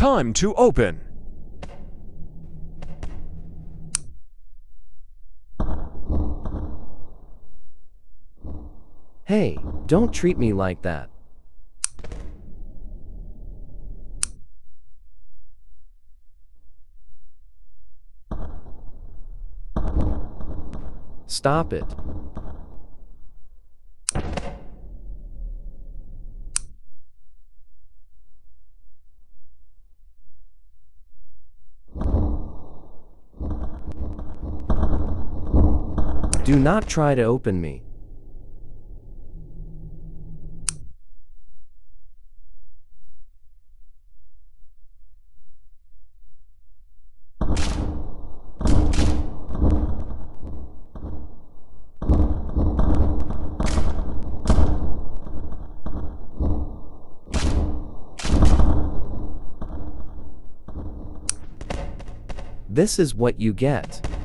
Time to open. Hey, don't treat me like that. Stop it. Do not try to open me. This is what you get.